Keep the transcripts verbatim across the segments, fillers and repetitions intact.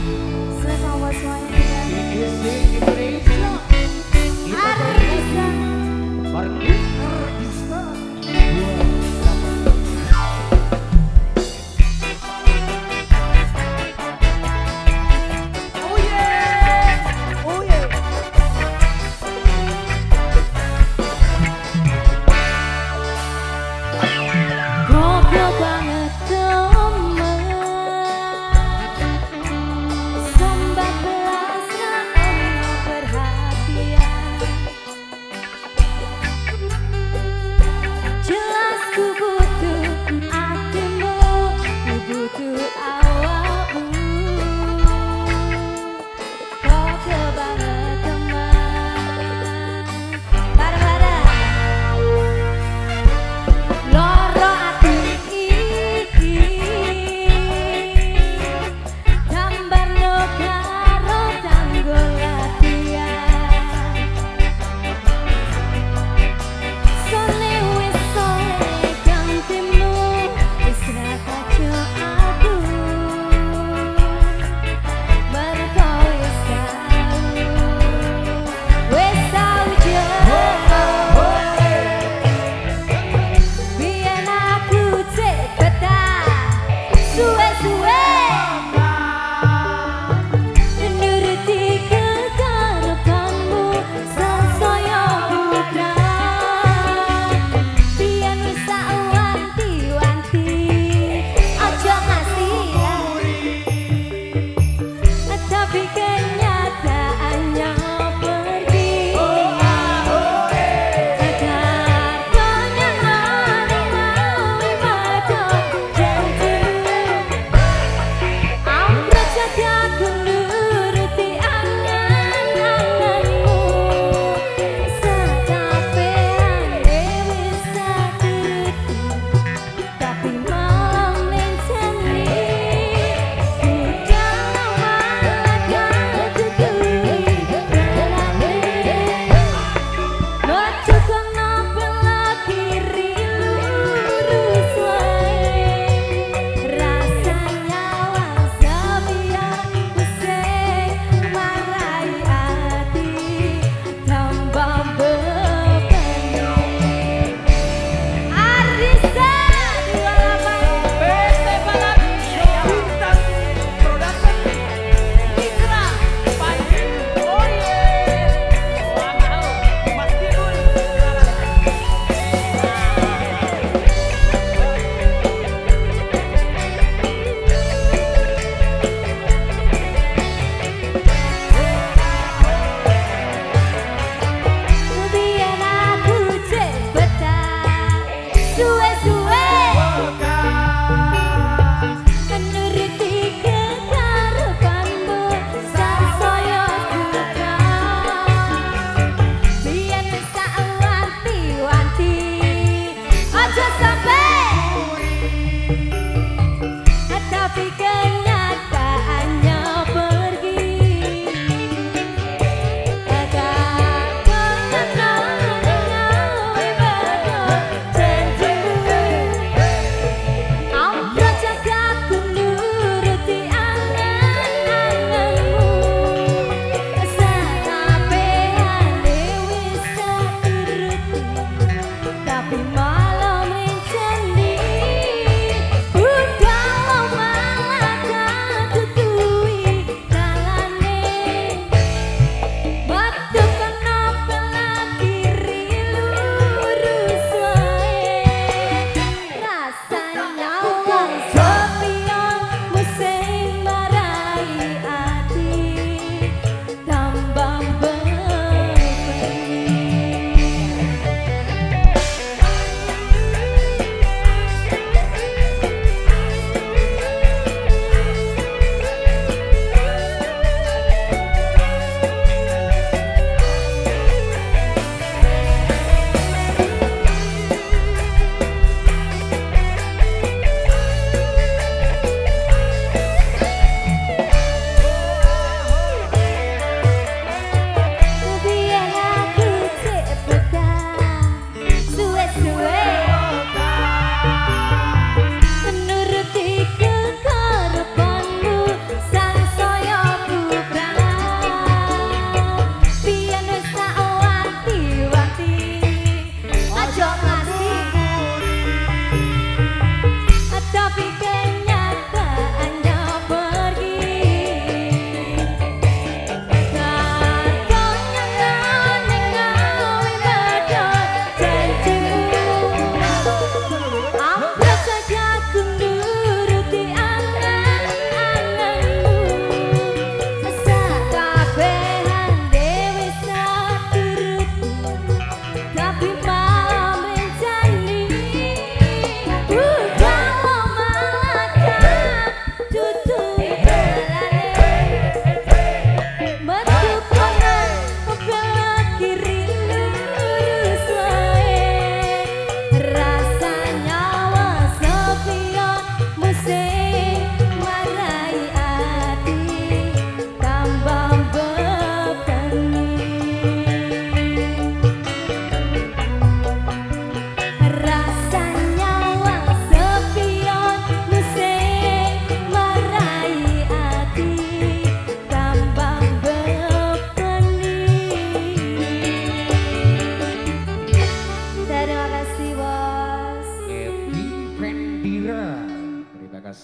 Selamat semuanya. Isi Indonesia. Arisa. Arisa. Arisa. Oh yeah. Oh yeah. Goblok banget temen. Sambat belas ono perhatian. Jelas ku butuh hatimu, ku butuh awakmu. Goblok banget temen. Bareng-bareng. Loro ati iki gambarno karo tanggul latihan. Sole wis sole gantimu, wis ra kaco aku. Mergo wis tau, wis tau biyen aku cek betah suwe-suwe nuruti kekarepanmu sansaya bukan. Biyen wis tak wanti-wanti aja ngasih, tapi kenyataannya pergi. Tapi malam mencari udah malah ketutui berani. Nojo kono belok kiri lurus wae, rasanya wasabian pusing marai hati tambah bebani. Arisa dua delapan P T Balap Bintang Production. Mitra Panji. Oh yeah. Wow. Mas Tirul. biyen aku cek betah suwe-suwe nuruti kekarepanmu sansaya bukan. Biyen wis tak wanti-wanti aja sampe, tapi kenyataannya pergi. Tapi malam mencari udah malah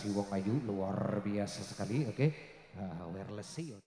si Wong Ayu luar biasa sekali, oke. Okay? Uh, wireless sih.